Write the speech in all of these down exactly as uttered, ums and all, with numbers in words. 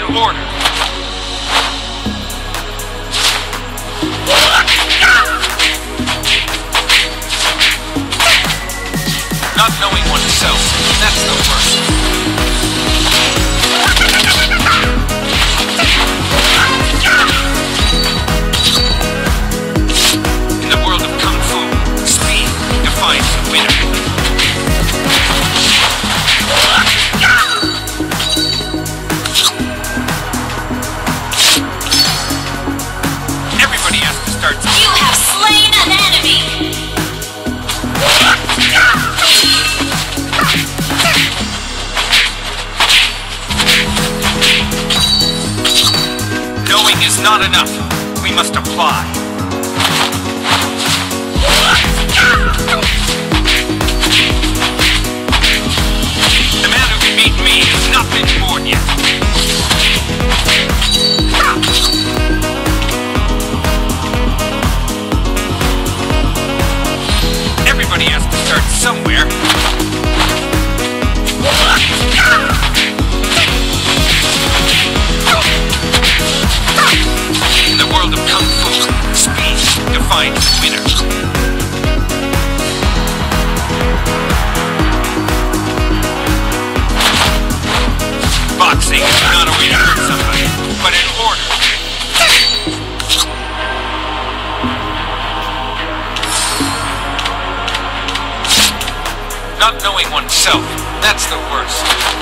order. Not knowing oneself, that's the worst. In the world of Kung Fu, speed defines the winner. Everybody has to start. You have slain an enemy! Knowing is not enough. We must apply. The man who can beat me has not been born yet. Everybody has to start somewhere. In the world of Kung Fu, speed defines the winner. Boxing is not a way to hurt somebody, but in order. Not knowing oneself, that's the worst.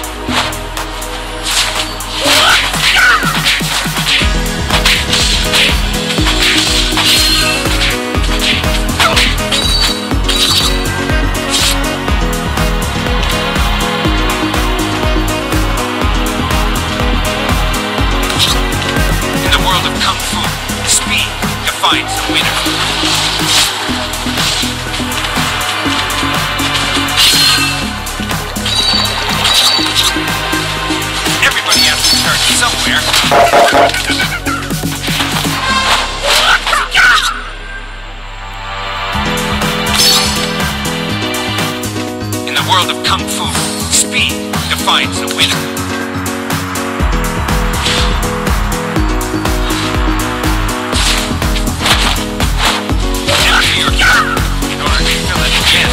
In the world of Kung Fu, speed defines the winner. Everybody has to start somewhere. In the world of Kung Fu, speed defines the winner. Empty your cup in order to fill it again.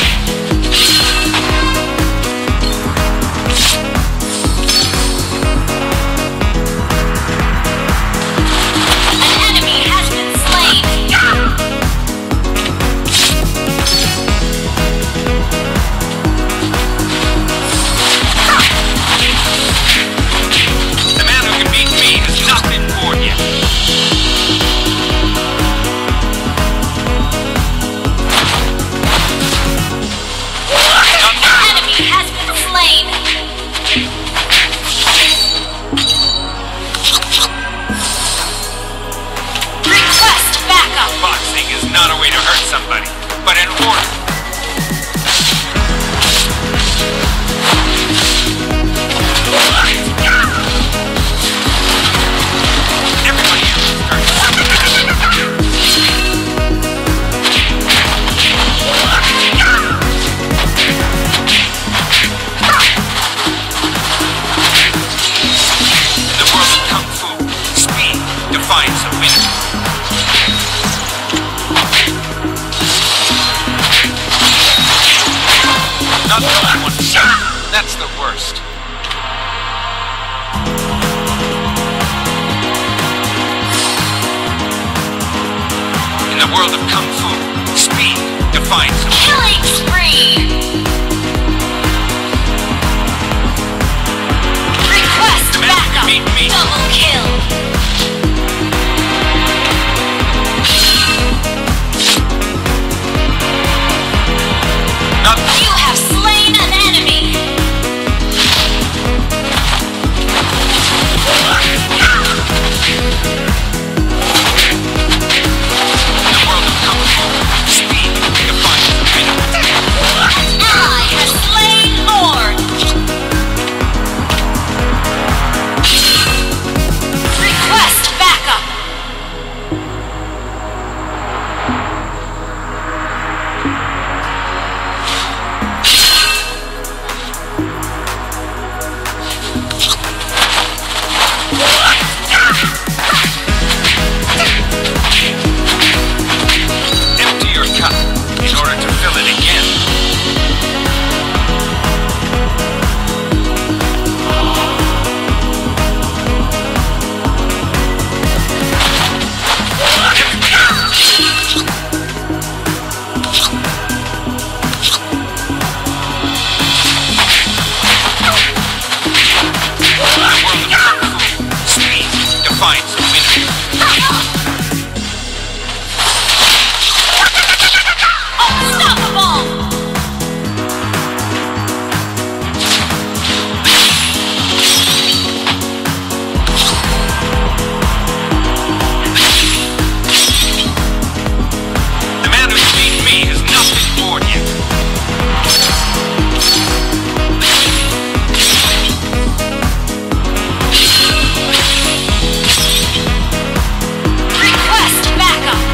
Not a way to hurt somebody, but in order. Everybody else starts. In the world of Kung Fu, speed defines the winner. Not knowing oneself, that's the worst. In the world of Kung Fu, speed defines the winner. Killing spree! Request backup! Double kill! Not You have slain an enemy! in the world of Kung Fu, speed defines the winner. find some winners. Unstoppable! The man who's beat me has not been born yet. Request backup!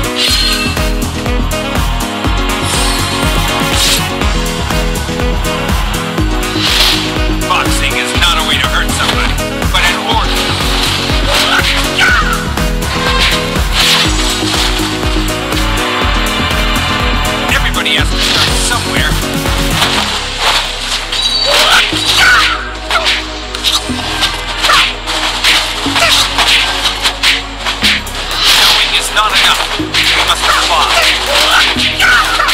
Boxing is not a way to hurt somebody, but an order. Everybody has to start somewhere. Knowing is not enough. We must apply.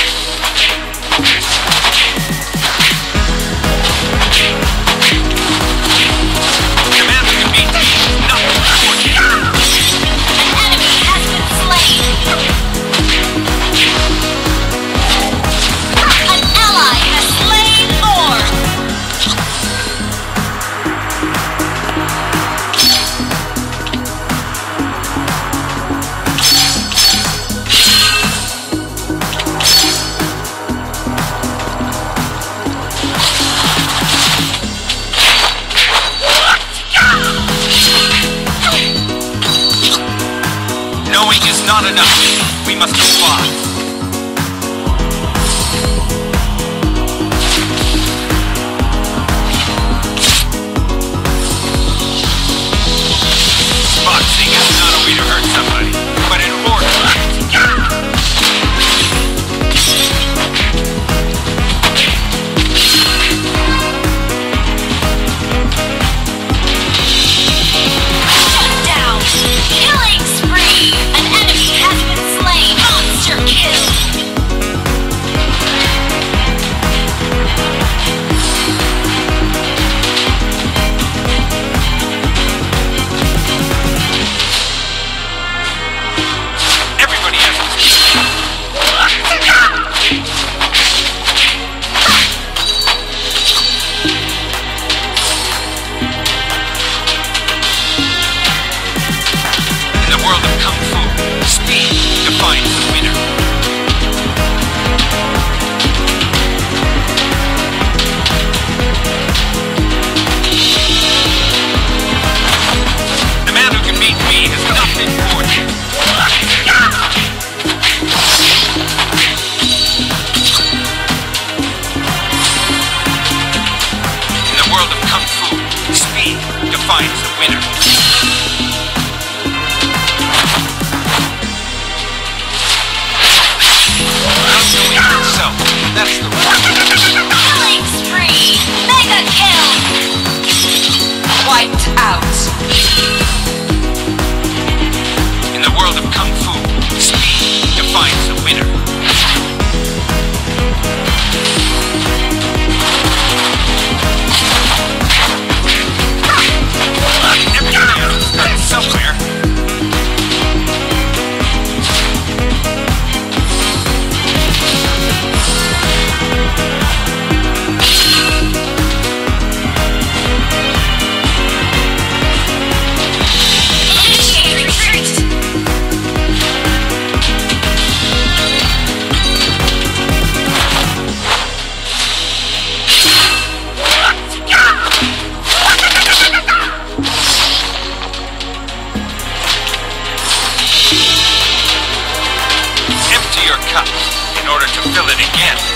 The man who can beat me is not born yet. An enemy has been slain! An ally has slain Thor! Knowing is not enough. We must apply. Boxing is not a way to hurt somebody, but an order. Shut down! Killing spree! An enemy has been slain! Monster kill! Everybody has to In the world of Kung Fu, speed defines the winner. The man who can beat me has not been born yet. In the world of Kung Fu, speed defines the winner. Not knowing yourself, that's the rule. Killing spree! Mega kill! Wiped out. In the world of Kung Fu, speed defines the winner. Everybody has to start somewhere. Initiate retreat! Empty your cup in order to fill it again.